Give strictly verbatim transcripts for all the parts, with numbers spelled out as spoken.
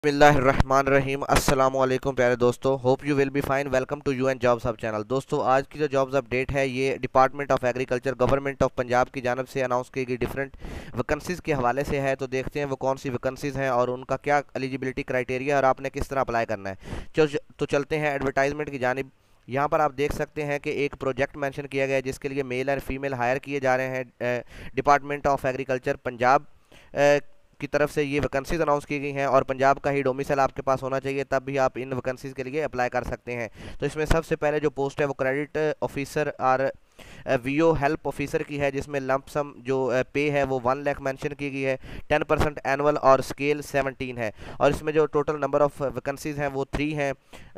बिस्मिल्लाहिर्रहमानिर्रहीम अस्सलाम वालेकुम प्यारे दोस्तों, hope you will be fine. Welcome to U N jobs hub channel. दोस्तों, आज की जो जॉब्स अपडेट है ये department of agriculture government of Punjab की जानब से अनाउंस की गई डिफरेंट वैकेंसीज़ के हवाले से है। तो देखते हैं वो कौन सी वैकेंसीज़ हैं और उनका क्या एलिजिबिलिटी क्राइटेरिया और आपने किस तरह अप्लाई करना है। चल तो चलते हैं एडवर्टाइजमेंट की जानिब। यहाँ पर आप देख सकते हैं कि एक प्रोजेक्ट मेंशन किया गया है जिसके लिए मेल और फीमेल हायर किए जा रहे हैं। डिपार्टमेंट ऑफ एग्रीकल्चर पंजाब की तरफ से ये वैकेंसीज अनाउंस की गई हैं और पंजाब का ही डोमिसाइल आपके पास होना चाहिए, तब भी आप इन वैकेंसीज के लिए अप्लाई कर सकते हैं। तो इसमें सबसे पहले जो पोस्ट है वो क्रेडिट ऑफिसर और वीओ हेल्प ऑफिसर की है, जिसमें लंप सम जो पे है वो वन लाख मेंशन की गई है। टेन परसेंट एनुअल और स्केल सेवनटीन है। और इसमें जो टोटल नंबर ऑफ वैकेंसीज हैं वो थ्री हैं।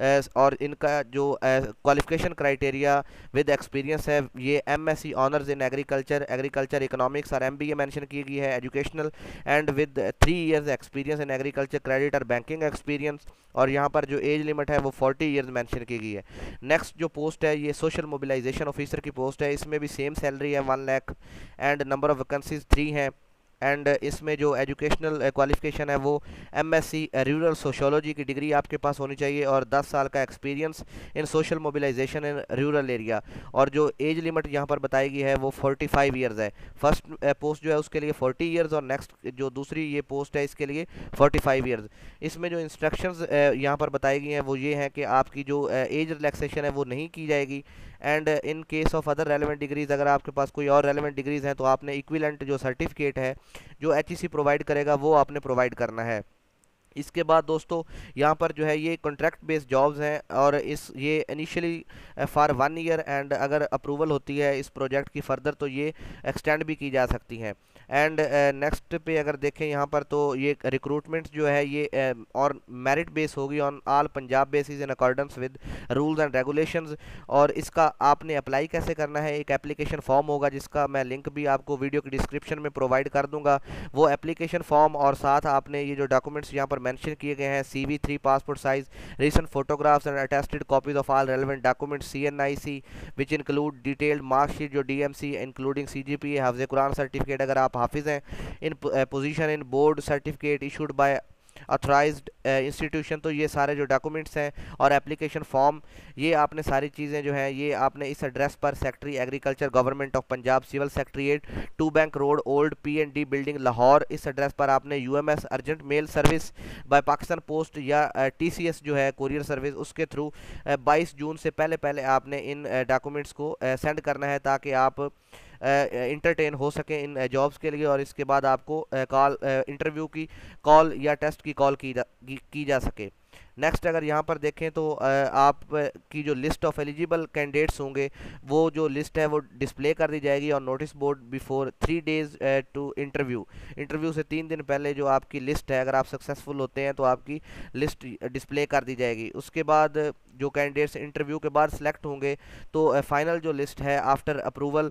और इनका जो क्वालिफिकेशन क्राइटेरिया विद एक्सपीरियंस है ये MSc honours in agriculture agriculture economics और एमबीए मेंशन की गई है। Educational and with three years experience in agriculture credit और बैंकिंग एक्सपीरियंस। और यहाँ पर जो एज लिमिट है वो फोर्टी ईयर्स मेंशन की गई है। नेक्स्ट जो पोस्ट है ये सोशल मोबिलाइजेशन ऑफिसर की पोस्ट है। इसमें भी सेम सैलरी है one lakh and number of vacancies three हैं। एंड इसमें जो एजुकेशनल क्वालिफिकेशन है वो एमएससी रूरल सोशियोलॉजी की डिग्री आपके पास होनी चाहिए और दस साल का experience in social mobilisation in rural area. और जो एज लिमिट यहाँ पर बताई गई है वो फोर्टी फाइव ईयर्स है। फर्स्ट पोस्ट जो है उसके लिए फोर्टी ईयर्स और नेक्स्ट जो दूसरी ये पोस्ट है इसके लिए फोर्टी फाइव ईयर्स। इसमें जो इंस्ट्रक्शंस यहाँ पर बताई गई हैं वो ये हैं कि आपकी जो एज रिलैक्सेशन है वो नहीं की जाएगी। And in case of other relevant degrees, अगर आपके पास कोई और रेलेवेंट डिग्रीज हैं तो आपने इक्विवेलेंट जो सर्टिफिकेट है जो एचईसी प्रोवाइड करेगा वो आपने प्रोवाइड करना है। इसके बाद दोस्तों यहाँ पर जो है ये कॉन्ट्रैक्ट बेस्ड जॉब्स हैं और इस ये initially for one year and अगर अप्रूवल होती है इस प्रोजेक्ट की फर्दर तो ये एक्सटेंड भी की जा सकती हैं। एंड नेक्स्ट पे अगर देखें यहाँ पर तो ये रिक्रूटमेंट जो है ये uh, और मेरिट बेस होगी on all Punjab basis in accordance with rules and regulations. और इसका आपने अप्लाई कैसे करना है, एक एप्लीकेशन फॉर्म होगा जिसका मैं लिंक भी आपको वीडियो की डिस्क्रिप्शन में प्रोवाइड कर दूंगा। वो एप्लीकेशन फॉर्म और साथ आपने ये जो डॉक्यूमेंट्स यहाँ पर मेंशन किए गए हैं CV three passport size recent photographs and attested copies of all relevant documents CNIC which include detailed marksheet जो डीएमसी इंक्लूडिंग सीजीपीए हाफिज कुरान सर्टिफिकेट अगर आप हाफिज हैं, in position in board certificate issued by authorised institution. तो ये सारे जो डॉक्यूमेंट्स हैं और एप्लीकेशन फॉर्म ये आपने सारी चीज़ें जो हैं ये आपने इस एड्रेस पर secretary agriculture government of Punjab civil secretariat two bank road old P and D building Lahore, इस एड्रेस पर आपने UMS urgent mail service by Pakistan post या टीसीएस जो है कुरियर सर्विस उसके थ्रू बाईस जून से पहले पहले आपने इन डॉक्यूमेंट्स को सेंड करना है ताकि आप इंटरटेन हो सकें इन जॉब्स के लिए और इसके बाद आपको कॉल इंटरव्यू की कॉल या टेस्ट की कॉल की जा की जा सके। नेक्स्ट अगर यहाँ पर देखें तो आप की जो लिस्ट ऑफ एलिजिबल कैंडिडेट्स होंगे वो जो लिस्ट है वो डिस्प्ले कर दी जाएगी और notice board before three days to interview. Interview से तीन दिन पहले जो आपकी लिस्ट है अगर आप सक्सेसफुल होते हैं तो आपकी लिस्ट डिस्प्ले कर दी जाएगी। उसके बाद जो कैंडिडेट्स इंटरव्यू के बाद सिलेक्ट होंगे तो फाइनल जो लिस्ट है आफ्टर अप्रूवल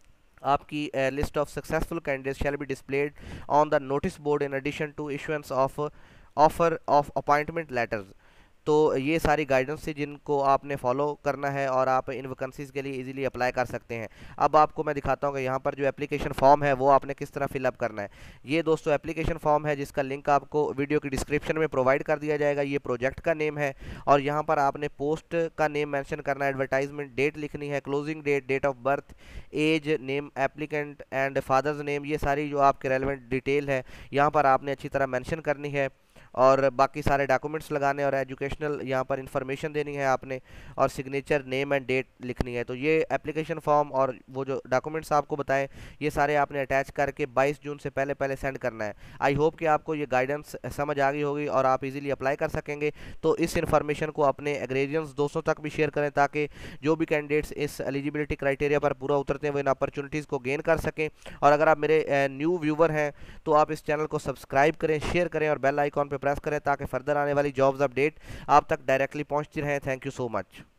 आपकी list of successful candidates shall be displayed on the notice board in addition to issuance of offer of appointment letters. तो ये सारी गाइडेंस थी जिनको आपने फॉलो करना है और आप इन वैकेंसीज़ के लिए इजीली अप्लाई कर सकते हैं। अब आपको मैं दिखाता हूँ कि यहाँ पर जो एप्लीकेशन फॉर्म है वो आपने किस तरह फिलअप करना है। ये दोस्तों एप्लीकेशन फॉर्म है जिसका लिंक आपको वीडियो की डिस्क्रिप्शन में प्रोवाइड कर दिया जाएगा। ये प्रोजेक्ट का नेम है और यहाँ पर आपने पोस्ट का नेम मेंशन करना है, एडवर्टाइजमेंट डेट लिखनी है, closing date, date of birth, age, name applicant and father's name, ये सारी जो आपके रेलेवेंट डिटेल है यहाँ पर आपने अच्छी तरह मेंशन करनी है और बाकी सारे डॉक्यूमेंट्स लगाने और एजुकेशनल यहाँ पर इंफॉर्मेशन देनी है आपने और सिग्नेचर, नेम एंड डेट लिखनी है। तो ये एप्लीकेशन फॉर्म और वो जो डॉक्यूमेंट्स आपको बताएं ये सारे आपने अटैच करके बाईस जून से पहले पहले सेंड करना है। आई होप कि आपको ये गाइडेंस समझ आ गई होगी और आप इजीली अप्लाई कर सकेंगे। तो इस इन्फॉर्मेशन को अपने एग्रेरियंस दोस्तों तक भी शेयर करें ताकि जो भी कैंडिडेट्स इस एलिजिबिलिटी क्राइटेरिया पर पूरा उतरते हैं वो इन अपॉर्चुनिटीज़ को गेन कर सकें। और अगर आप मेरे न्यू व्यूवर हैं तो आप इस चैनल को सब्सक्राइब करें, शेयर करें और बेल आइकॉन पर प्रेस करें ताकि फर्दर आने वाली जॉब्स अपडेट आप तक डायरेक्टली पहुंचती रहें। Thank you so much.